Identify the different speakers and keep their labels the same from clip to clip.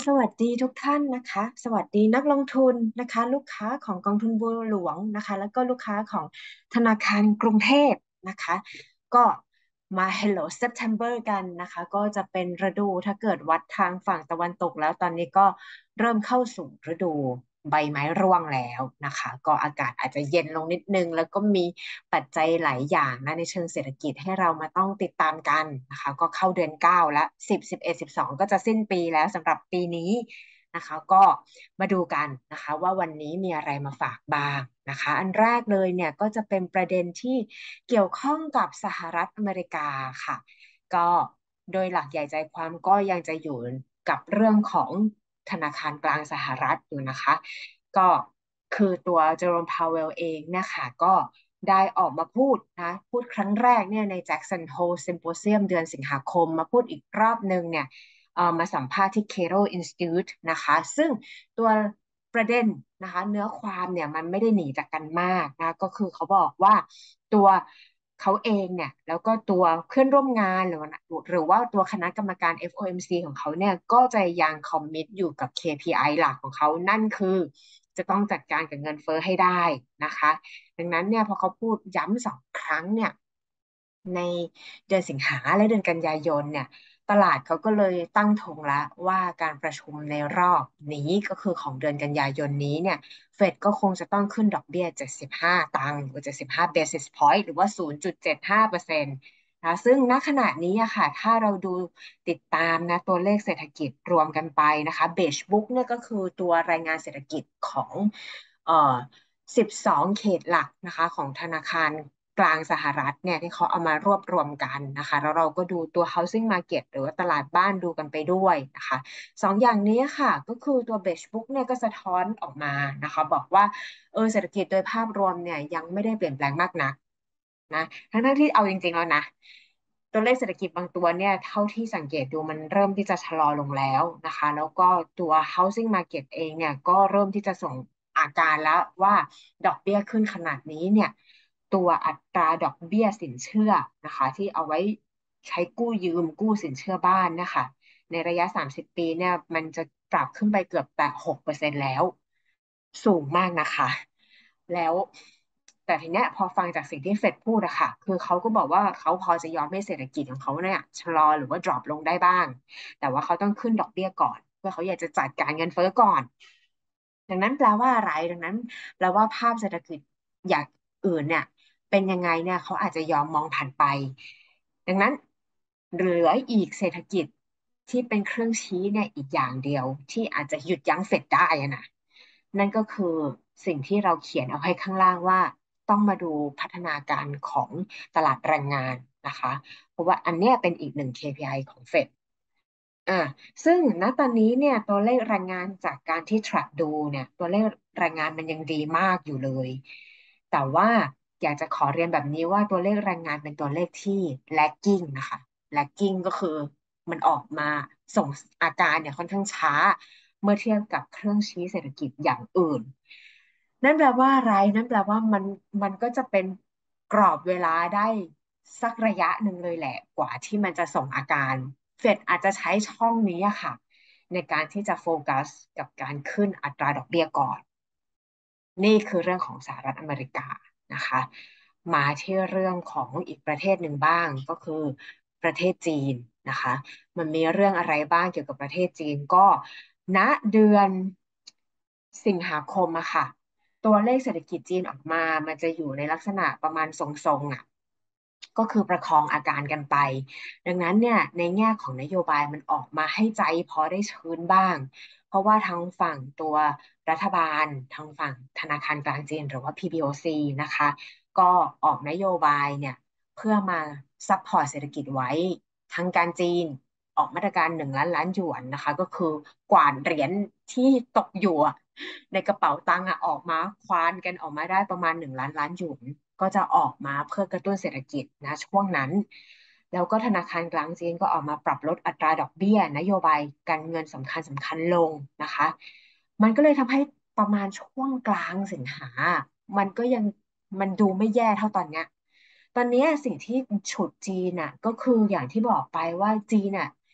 Speaker 1: สวัสดีทุกท่านนะคะสวัสดีนักลงทุนนะคะลูกค้าของกองทุนบัวหลวงนะคะแล้วก็ลูกค้าของธนาคารกรุงเทพนะคะก็มา Hello September กันนะคะก็จะเป็นฤดูถ้าเกิดวัดทางฝั่งตะวันตกแล้วตอนนี้ก็เริ่มเข้าสู่ฤดูใบไม้ร่วงแล้วนะคะก็อากาศอาจจะเย็นลงนิดนึงแล้วก็มีปัจจัยหลายอย่างนะในเชิงเศรษฐกิจให้เรามาต้องติดตามกันนะคะก็เข้าเดือน9แล้ว10 11 12ก็จะสิ้นปีแล้วสำหรับปีนี้นะคะก็มาดูกันนะคะว่าวันนี้มีอะไรมาฝากบ้างนะคะอันแรกเลยเนี่ยก็จะเป็นประเด็นที่เกี่ยวข้องกับสหรัฐอเมริกาค่ะก็โดยหลักใหญ่ใจความก็ยังจะอยู่กับเรื่องของธนาคารกลางสหรัฐอยู่นะคะก็คือตัวเจอโรมพาวเวลเองเนี่ยค่ะก็ได้ออกมาพูดนะพูดครั้งแรกเนี่ยในแจ็กสันโฮลซิมโพเซียมเดือนสิงหาคมมาพูดอีกรอบหนึ่งเนี่ยมาสัมภาษณ์ที่ Cato Institute นะคะซึ่งตัวประเด็นนะคะเนื้อความเนี่ยมันไม่ได้หนีจากกันมากนะก็คือเขาบอกว่าตัวเขาเองเนี่ยแล้วก็ตัวเพื่อนร่วมงานหรือว่าตัวคณะกรรมการ FOMC ของเขาเนี่ยก็จะยังคอมมิตอยู่กับ KPI หลักของเขานั่นคือจะต้องจัดการกับเงินเฟ้อให้ได้นะคะดังนั้นเนี่ยพอเขาพูดย้ำ2 ครั้งเนี่ยในเดือนสิงหาและเดือนกันยายนเนี่ยตลาดเขาก็เลยตั้งธงแล้วว่าการประชุมในรอบนี้ก็คือของเดือนกันยายนนี้เนี่ยเฟดก็คงจะต้องขึ้นดอกเบี้ย75ตังค์หรือ75 basis point หรือว่า0.75%นะซึ่งณขณะนี้อะค่ะถ้าเราดูติดตามนะตัวเลขเศรษฐกิจรวมกันไปนะคะเบจบุ๊กเนี่ยก็คือตัวรายงานเศรษฐกิจของเอ่อ12เขตหลักนะคะของธนาคารกลางสหรัฐเนี่ยที่เขาเอามารวบรวมกันนะคะแล้วเราก็ดูตัว housing market หรือว่าตลาดบ้านดูกันไปด้วยนะคะ2 อย่างนี้ค่ะก็คือตัวเบจบุ๊กเนี่ยก็สะท้อนออกมานะคะบอกว่าเศรษฐกิจโดยภาพรวมเนี่ยยังไม่ได้เปลี่ยนแปลงมากนักนะทั้งที่เอาจริงๆแล้วนะตัวเลขเศรษฐกิจบางตัวเนี่ยเท่าที่สังเกตดูมันเริ่มที่จะชะลอลงแล้วนะคะแล้วก็ตัว housing market เองเนี่ยก็เริ่มที่จะส่งอาการแล้วว่าดอกเบี้ยขึ้นขนาดนี้เนี่ยตัวอัตราดอกเบี้ยสินเชื่อนะคะที่เอาไว้ใช้กู้ยืมกู้สินเชื่อบ้านนะคะในระยะ30ปีเนี่ยมันจะปรับขึ้นไปเกือบแต่6%แล้วสูงมากนะคะแล้วแต่ทีเนี้ยพอฟังจากสิ่งที่เฟดพูดอะค่ะคือเขาก็บอกว่าเขาพอจะยอมให้เศรษฐกิจของเขาเนี่ยชะลอหรือว่า drop ลงได้บ้างแต่ว่าเขาต้องขึ้นดอกเบี้ยก่อนเพื่อเขาอยากจะจัดการเงินเฟ้อก่อนดังนั้นแปลว่าอะไรดังนั้นแปลว่าภาพเศรษฐกิจอย่างอื่นเนี่ยเป็นยังไงเนี่ยเขาอาจจะยอมมองผ่านไปดังนั้นเหลืออีกเศรษฐกิจที่เป็นเครื่องชี้เนี่ยอีกอย่างเดียวที่อาจจะหยุดยั้งเฟดได้อะนะ นั่นก็คือสิ่งที่เราเขียนเอาให้ข้างล่างว่าต้องมาดูพัฒนาการของตลาดแรงงานนะคะเพราะว่าอันเนี้ยเป็นอีกหนึ่ง KPI ของเฟดอ่าซึ่งณตอนนี้เนี่ยตัวเลขแรงงานจากการที่ track ดูเนี่ยตัวเลขแรงงานมันยังดีมากอยู่เลยแต่ว่าอยากจะขอเรียนแบบนี้ว่าตัวเลขแรงงานเป็นตัวเลขที่ lagging นะคะ lagging ก็คือมันออกมาส่งอาการเนี่ยค่อนข้างช้า เมื่อเทียบกับเครื่องชี้เศรษฐกิจอย่างอื่นนั่นแปลว่าอะไรนั่นแปลว่ามันก็จะเป็นกรอบเวลาได้สักระยะหนึ่งเลยแหละกว่าที่มันจะส่งอาการเฟดอาจจะใช้ช่องนี้อะค่ะในการที่จะโฟกัสกับการขึ้นอัตราดอกเบี้ยก่อนนี่คือเรื่องของสหรัฐอเมริกานะคะมาที่เรื่องของอีกประเทศหนึ่งบ้างก็คือประเทศจีนนะคะมันมีเรื่องอะไรบ้างเกี่ยวกับประเทศจีนก็ ณเดือนสิงหาคมอะค่ะตัวเลขเศรษฐกิจจีนออกมามันจะอยู่ในลักษณะประมาณทรงๆอะก็คือประคองอาการกันไปดังนั้นเนี่ยในแง่ของนโยบายมันออกมาให้ใจพอได้ชื้นบ้างเพราะว่าทางฝั่งตัวรัฐบาลทางฝั่งธนาคารกลางจีนหรือว่า PBOC นะคะก็ออกนโยบายเนี่ยเพื่อมาซัพพอร์ตเศรษฐกิจไว้ทางการจีน ออกมาตรการ1 ล้านล้านหยวนนะคะก็คือกวาดเหรียญที่ตกอยู่อะในกระเป๋าตังค์อะออกมาควานกันออกมาได้ประมาณ1 ล้านล้านหยวนก็จะออกมาเพื่อกระตุ้นเศรษฐกิจนะช่วงนั้นแล้วก็ธนาคารกลางจีนก็ออกมาปรับลดอัตราดอกเบี้ยนโยบายการเงินสำคัญลงนะคะมันก็เลยทำให้ประมาณช่วงกลางสิงหามันก็ยังมันดูไม่แย่เท่าตอนเนี้ย ตอนนี้สิ่งที่ฉุดจีนน่ะก็คืออย่างที่บอกไปว่าจีนน่ะ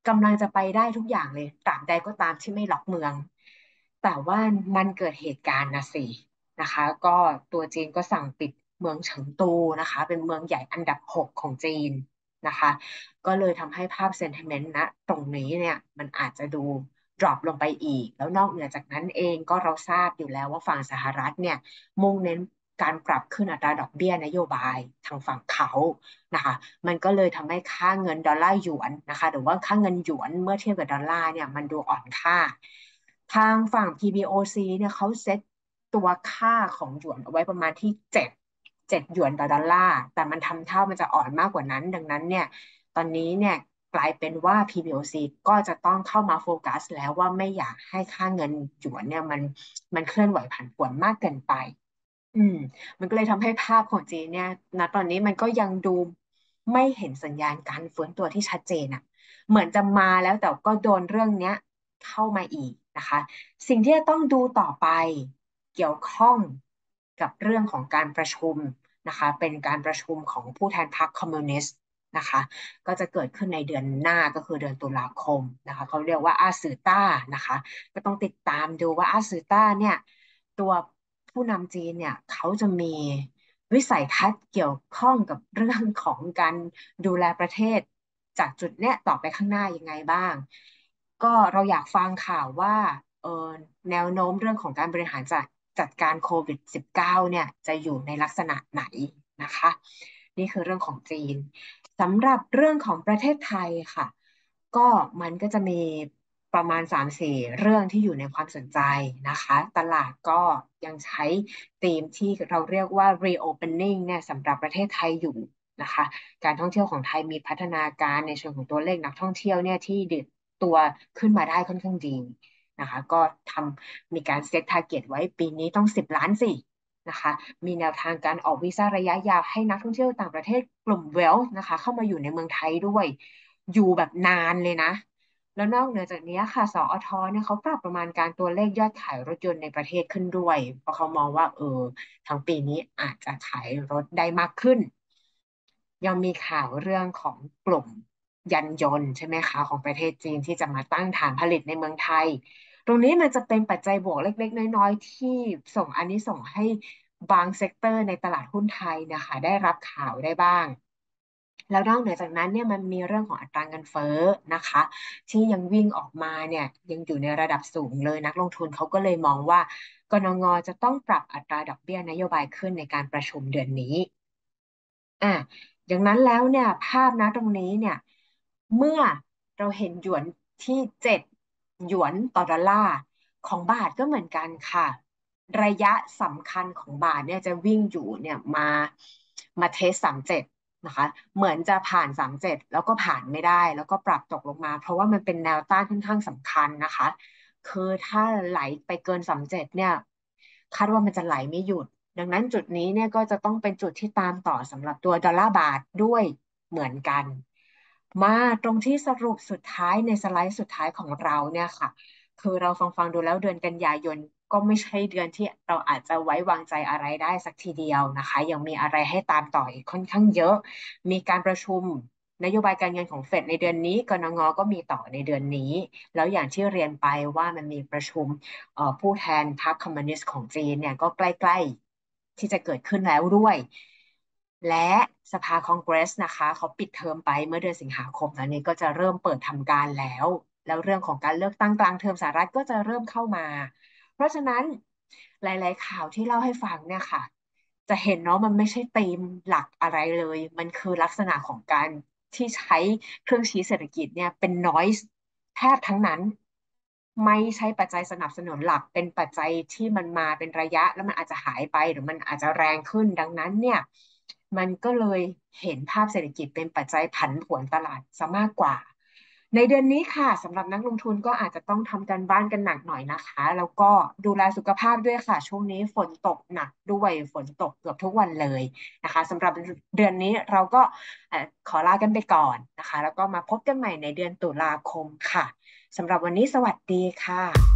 Speaker 1: กำลังจะไปได้ทุกอย่างเลยตราบใดก็ตามที่ไม่ล็อกเมืองแต่ว่ามันเกิดเหตุการณ์นะสินะคะก็ตัวจีนก็สั่งปิดเมืองเฉิงตูนะคะเป็นเมืองใหญ่อันดับ6ของจีนนะคะก็เลยทำให้ภาพเซนติเมนต์ณตรงนี้เนี่ยมันอาจจะดู drop ลงไปอีกแล้วนอกเหนือจากนั้นเองก็เราทราบอยู่แล้วว่าฝั่งสหรัฐเนี่ยมุ่งเน้นการปรับขึ้นอัตราดอกเบี้ยนโยบายทางฝั่งเขานะคะมันก็เลยทำให้ค่าเงินดอลลาร์หยวนนะคะหรือว่าค่าเงินหยวนเมื่อเทียบกับดอลลาร์เนี่ยมันดูอ่อนค่าทางฝั่ง PBOC เนี่ยเขาเซ็ตตัวค่าของหยวนเอาไว้ประมาณที่เจ็ดหยวนต่อดอลลาร์แต่มันทำเท่ามันจะอ่อนมากกว่านั้นดังนั้นเนี่ยตอนนี้เนี่ยกลายเป็นว่า PBOC ก็จะต้องเข้ามาโฟกัสแล้วว่าไม่อยากให้ค่าเงินหยวนเนี่ยมันเคลื่อนไหวผันผวนมากเกินไป อืมมันก็เลยทำให้ภาพของจีนเนี่ยณตอนนี้มันก็ยังดูไม่เห็นสัญญาณการฟื้นตัวที่ชัดเจนอ่ะเหมือนจะมาแล้วแต่ก็โดนเรื่องเนี้ยเข้ามาอีกนะคะสิ่งที่จะต้องดูต่อไปเกี่ยวข้องกับเรื่องของการประชุมนะคะเป็นการประชุมของผู้แทนพรรคคอมมิวนิสต์นะคะก็จะเกิดขึ้นในเดือนหน้าก็คือเดือนตุลาคมนะคะเขาเรียกว่าอาสือต้านะคะก็ต้องติดตามดูว่าอาสือต้าเนี่ยตัว ผู้นำจีนเนี่ยเขาจะมีวิสัยทัศน์เกี่ยวข้องกับเรื่องของการดูแลประเทศจากจุดเนี้ยต่อไปข้างหน้ายังไงบ้างก็เราอยากฟังข่าวว่าเออแนวโน้มเรื่องของการบริหารจัดการโควิด19เนี่ยจะอยู่ในลักษณะไหนนะคะนี่คือเรื่องของจีนสำหรับเรื่องของประเทศไทยค่ะก็มันก็จะมีประมาณ3-4เรื่องที่อยู่ในความสนใจนะคะตลาดก็ยังใช้ธีมที่เราเรียกว่า reopening เนี่ยสำหรับประเทศไทยอยู่นะคะการท่องเที่ยวของไทยมีพัฒนาการในเชิงของตัวเลขนักท่องเที่ยวเนี่ยที่ดิดตัวขึ้นมาได้ค่อนข้างดีนะคะก็มีการเซตทาร์เก็ตไว้ปีนี้ต้อง10 ล้านสินะคะมีแนวทางการออกวีซ่าระยะยาวให้นักท่องเที่ยวต่างประเทศกลุ่มเวลนะคะเข้ามาอยู่ในเมืองไทยด้วยอยู่แบบนานเลยนะ แล้วนอกเหนือจากนี้ค่ะสอทเนี่ยเขาปรับประมาณการตัวเลขยอดขายรถยนต์ในประเทศขึ้นด้วยเพราะเขามองว่าทั้งปีนี้อาจจะขายรถได้มากขึ้นยังมีข่าวเรื่องของกลุ่มยานยนต์ใช่ไหมคะของประเทศจีนที่จะมาตั้งฐานผลิตในเมืองไทยตรงนี้มันจะเป็นปัจจัยบวกเล็กๆน้อยๆที่ส่งอันนี้ส่งให้บางเซกเตอร์ในตลาดหุ้นไทยนะคะได้รับข่าวได้บ้าง แล้วนอกเหนือจากนั้นเนี่ยมันมีเรื่องของอัตราเงินเฟ้อนะคะที่ยังวิ่งออกมาเนี่ยยังอยู่ในระดับสูงเลยนักลงทุนเขาก็เลยมองว่ากนงจะต้องปรับอัตราดอกเบี้ยนโยบายขึ้นในการประชุมเดือนนี้ อ่ะอย่างนั้นแล้วเนี่ยภาพนะตรงนี้เนี่ยเมื่อเราเห็นหยวนที่7 หยวนต่อดอลลาร์ของบาทก็เหมือนกันค่ะระยะสำคัญของบาทเนี่ยจะวิ่งอยู่เนี่ยมาเทส37นะคะเหมือนจะผ่าน37แล้วก็ผ่านไม่ได้แล้วก็ปรับตกลงมาเพราะว่ามันเป็นแนวต้านค่อนข้างสำคัญนะคะคือถ้าไหลไปเกิน37เนี่ยคาดว่ามันจะไหลไม่หยุด ดังนั้นจุดนี้เนี่ยก็จะต้องเป็นจุดที่ตามต่อสำหรับตัวดอลลาร์บาทด้วยเหมือนกันมาตรงที่สรุปสุดท้ายในสไลด์สุดท้ายของเราเนี่ยค่ะคือเราฟังดูแล้วเดือนกันยายนก็ไม่ใช่เดือนที่เราอาจจะไว้วางใจอะไรได้สักทีเดียวนะคะยังมีอะไรให้ตามต่ออีกค่อนข้างเยอะมีการประชุมนโยบายการเงินของเฟดในเดือนนี้กนงก็มีต่อในเดือนนี้แล้วอย่างที่เรียนไปว่ามันมีประชุม ผู้แทนพรรคคอมมิวนิสต์ของจีนเนี่ยก็ใกล้ๆที่จะเกิดขึ้นแล้วด้วยและสภาคองเกรสนะคะเขาปิดเทอมไปเมื่อเดือนสิงหาคมแล้วนี้ก็จะเริ่มเปิดทำการแล้วเรื่องของการเลือกตั้งกลางเทอมสหรัฐก็จะเริ่มเข้ามาเพราะฉะนั้นหลายๆข่าวที่เล่าให้ฟังเนี่ยค่ะจะเห็นเนาะมันไม่ใช่ธีมหลักอะไรเลยมันคือลักษณะของการที่ใช้เครื่องชี้เศรษฐกิจเนี่ยเป็น noise แทบทั้งนั้นไม่ใช่ปัจจัยสนับสนุนหลักเป็นปัจจัยที่มันมาเป็นระยะแล้วมันอาจจะหายไปหรือมันอาจจะแรงขึ้นดังนั้นเนี่ยมันก็เลยเห็นภาพเศรษฐกิจเป็นปัจจัยผันผวนตลาดซะมากกว่าในเดือนนี้ค่ะสำหรับนักลงทุนก็อาจจะต้องทำการบ้านกันหนักหน่อยนะคะแล้วก็ดูแลสุขภาพด้วยค่ะช่วงนี้ฝนตกหนักด้วยฝนตกเกือบทุกวันเลยนะคะสำหรับเดือนนี้เราก็ขอลากันไปก่อนนะคะแล้วก็มาพบกันใหม่ในเดือนตุลาคมค่ะ สำหรับวันนี้สวัสดีค่ะ